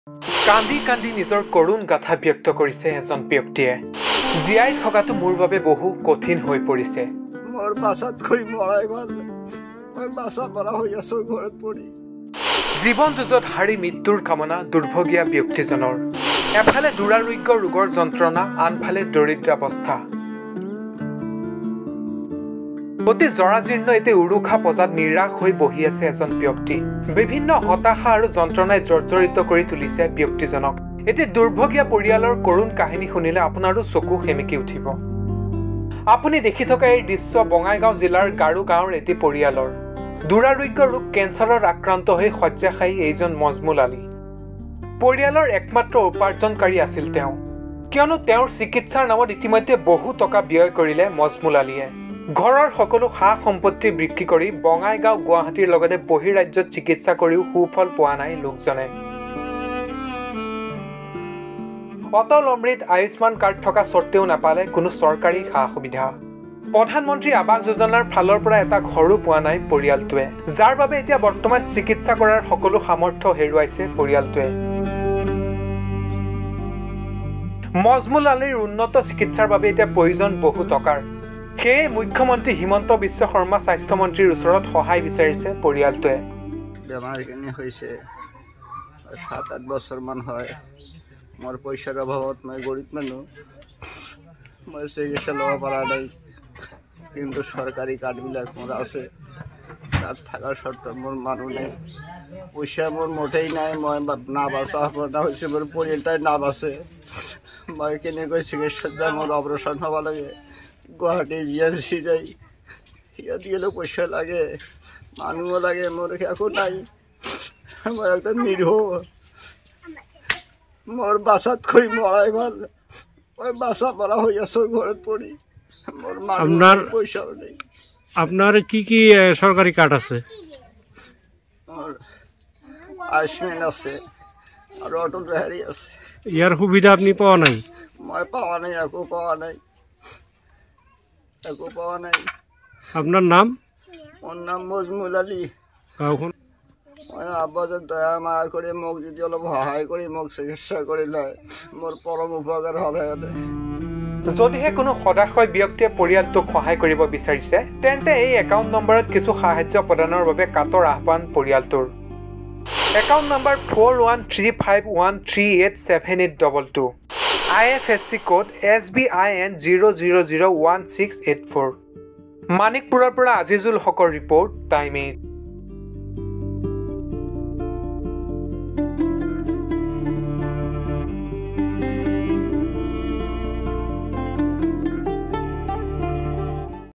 কান্দি কান্দি নিজৰ কৰুণ গাথা ব্যক্ত কৰিছে এজন ব্যক্তিয়ে জীয়াই থকাটো মোৰ বাবে বহু কঠিন হৈ পৰিছে মোৰ বাসাত কই মৰাই ভাল মই বাসা পৰা হৈ আছো ঘৰত পৰি জীৱন যুঁজত হাৰি মৃত্যুৰ কামনা দুৰ্ভগীয়া ব্যক্তিজনৰ এফালে দুৰাৰোগ্য ৰোগৰ যন্ত্ৰণা আনফালে দৰিদ্ৰাৱস্থা অতি জৰাজীৰ্ণ এতে উৰুখা পজাত নিৰাশ হৈ বহি আছে এজন ব্যক্তি বিভিন্ন হতাশা আৰু যন্ত্ৰণাই জৰ্জৰিত কৰি তুলিছে ব্যক্তিজনক এতে দুৰ্ভগীয়া পৰিয়ালৰ কৰুণ কাহিনী শুনিলে আপোনাৰো চকু সেমেকি উঠিব আপুনি দেখি থকা এই দৃশ্য বঙাইগাঁও জিলাৰ গাৰু গাঁৱৰ এটি পৰিয়ালৰ দুৰাৰোগ্য ৰোগ কেঞ্চাৰৰ আক্ৰান্ত হৈ শয্যাশায়ী এইজন মজমুল আলী পৰিয়ালৰ একমাত্ৰ উপাৰ্জনকাৰী আছিল তেওঁ কিয়নো তেওঁৰ চিকিৎসাৰ নামত ইতিমধ্যে বহু টকা ব্যয় কৰিলে মজমুল আলীয়ে ঘৰৰ সকলো সা সম্পত্তি বিক্ৰী কৰি বঙাইগাঁও গুৱাহাটীৰ লগতে বহিৰাজ্যত চিকিৎসা কৰিও সুফল পোৱা নাই লোকজনে অটল অমৃত আয়ুষ্মান কাৰ্ড থকা স্বত্তেও নাপালে কোনো চৰকাৰী সা সুবিধা প্ৰধানমন্ত্ৰী আৱাস যোজনাৰ ফালৰ পৰা এটা ঘৰো পোৱা নাই পৰিয়ালটোৱে যাৰ বাবে এতিয়া বৰ্তমান চিকিৎসা কৰাৰ সকলো সামৰ্থ্য হেৰুৱাইছে পৰিয়ালটোৱে মজমুল আলীৰ উন্নত চিকিৎসাৰ বাবে এতিয়া প্ৰয়োজন বহু টকাৰ সেয়ে মুখ্যমন্ত্ৰী হিমন্ত বিশ্ব শৰ্মা স্বাস্থ্যমন্ত্ৰীৰ ওচৰত সহায় বিচাৰিছে পৰিয়ালটোৱে বেমাৰখিনি হৈছে 7-8 বছৰমান হয় মোৰ পইচাৰ অভাৱত মই গৰীব মানুহ মই চিকিৎসা ল'ব পৰা নাই কিন্তু চৰকাৰী কাৰ্ডবিলাক মোৰ আছে তাত থকাৰ স্বত্তেও মোৰ মানুহ নাই পইচা মোৰ মোটেই নাই মই না বাচা আপোনাৰ হৈছে মোৰ পৰিয়ালটাই না বাচে মই কেনেকৈ চিকিৎসাত যাম মোৰ অপাৰেশ্যন হ'ব লাগে গুৱাহাটী GMC যাই ইয়াত গেলেও পইচা লাগে মানুহও লাগে মোৰ একো নাই মই একদম নিরীহ মোৰ বাসাত কই মৰাই ভাল মই বাসা পৰা হৈ আছো ঘৰত পৰি মোৰ মানুহ পইচা নাই আপনার কি কি সরকারি কার্ড আছে আয়ুষ্মান আছে আর অটল বিহারী আছে ইয়ার সুবিধা আপনি পাওয়া নাই মই পাওয়া নাই একো পাওয়া নাই আপনার নাম ওর নাম মজমুল আলী গাঁওখন মই আব্বাজত দয়া মায়া কৰি মোক যদি অলপ সহায় কৰি মোক চিকিৎসা কৰিলে মোৰ পৰম উপকাৰ হ'লে যদিহে কোনো সদাশয় ব্যক্তিয়ে পৰিয়ালটোক সহায় কৰিব বিচাৰিছে তেন্তে এই একাউণ্ট নম্বৰত কিছু সাহায্য প্ৰদানৰ বাবে কাতৰ আহ্বান পৰিয়ালটোৰ account number 4135138782 IFSC code SBIN 0001684 মানিকপুৰৰ পৰা আজিজুল হকৰ ৰিপৰ্ট টাইম 8